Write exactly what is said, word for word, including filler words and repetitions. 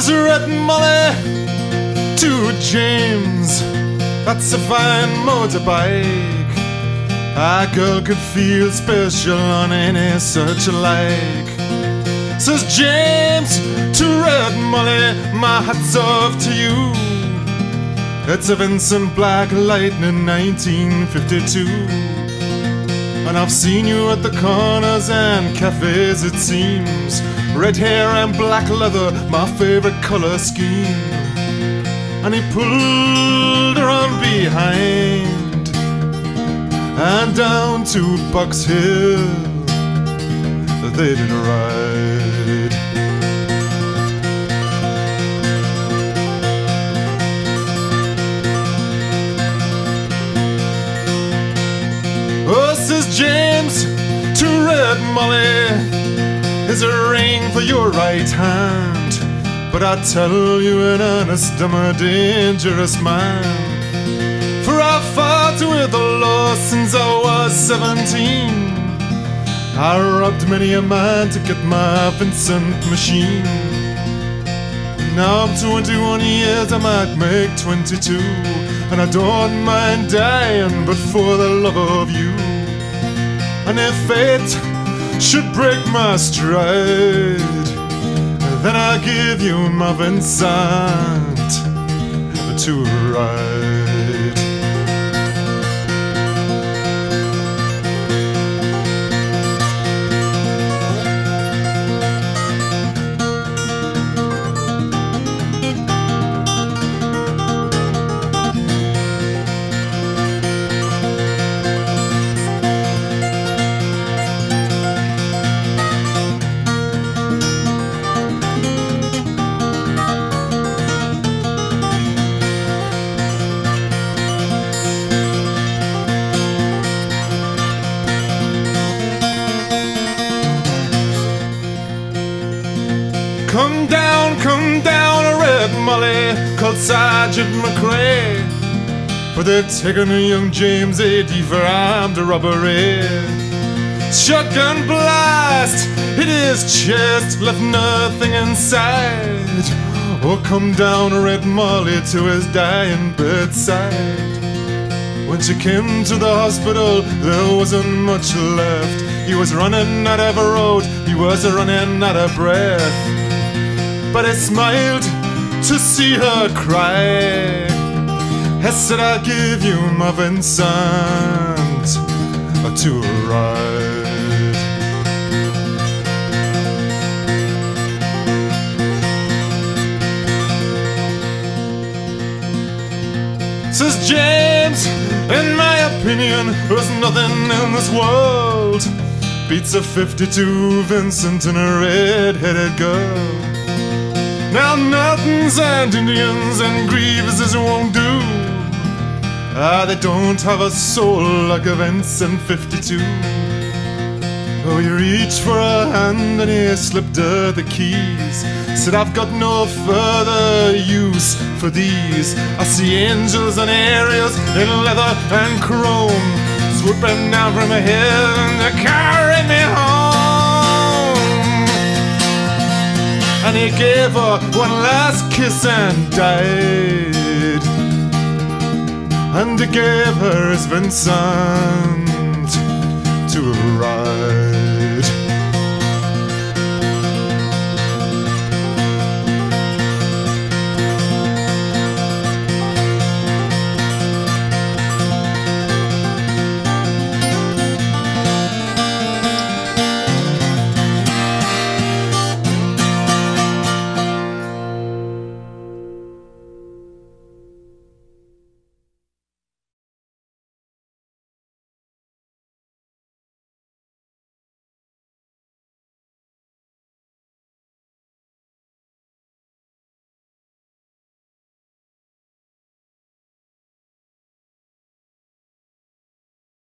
Says Red Molly to James, that's a fine motorbike. A girl could feel special on any such like. Says James to Red Molly, my hat's off to you. It's a Vincent Black Lightning nineteen fifty-two. And I've seen you at the corners and cafes, it seems. Red hair and black leather, my favorite color scheme. And he pulled her on behind and down to Box Hill they did ride. Oh, says James to Red Molly, is a ring for your right hand, but I tell you in earnest, I'm a dangerous man. For I fought with the law since I was seventeen. I robbed many a man to get my Vincent machine. Now I'm twenty-one years, I might make twenty-two, and I don't mind dying, but for the love of you. And if fate should break my stride, then I'll give you my Vincent to ride. Come down, come down, Red Molly, called Sergeant McRae, for they're taking a young James A D for armed robbery. Shotgun blast hit his chest, left nothing inside. Oh, come down, Red Molly, to his dying bedside. When she came to the hospital, there wasn't much left. He was running out of road, he was running out of breath. But I smiled to see her cry. I said, I'll give you my Vincent to ride. Says James, in my opinion, there's nothing in this world beats a fifty-two Vincent and a red-headed girl. Now Nortons and Indians and Grieveses won't do. Ah, they don't have a soul like a Vincent fifty-two. Oh, he reached for a hand and he slipped her the keys. Said, I've got no further use for these. I see angels and aerials in leather and chrome, swooping down from heaven to carry me home. And he gave her one last kiss and died. And he gave her his Vincent to ride.